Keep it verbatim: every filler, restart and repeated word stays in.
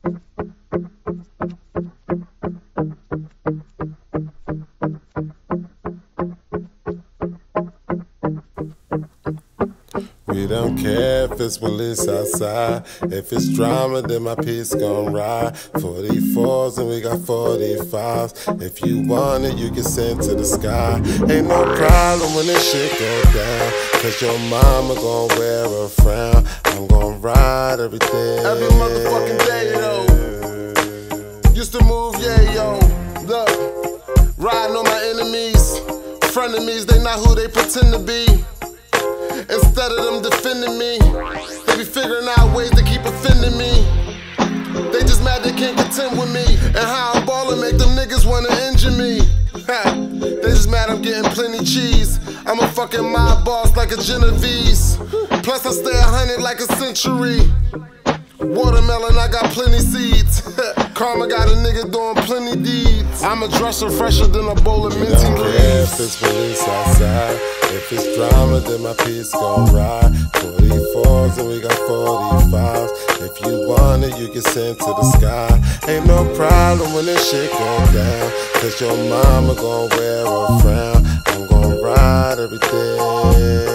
We don't care if it's police outside. If it's drama, then my piece gon' ride. forty-fours and we got forty-fives. If you want it, you can send to the sky. Ain't no problem when this shit go down, cause your mama gon' wear a frown. I'm gon' ride every day. Every motherfucking day, yo. Used to move, yeah, yo. Look, riding on my enemies. Frenemies, they not who they pretend to be. Instead of them defending me, they be figuring out ways to keep offending me. They just mad they can't contend with me, and how I'm ballin' make them niggas wanna injure me. Ha. They just mad I'm getting plenty cheese. I'm a fucking mob boss like a Genovese. Plus I stay a hundred like a century. Watermelon, I got plenty seeds. Karma got a nigga doing plenty deeds. I'm a dresser fresher than a bowl of minty don't greens. care if it's police outside. If it's drama, then my piece gon' ride. forty-fours and we got forty-fives. If you want it, you can send to the sky. Ain't no problem when this shit go down, cause your mama gon' wear a frown. I'm gon' ride every day.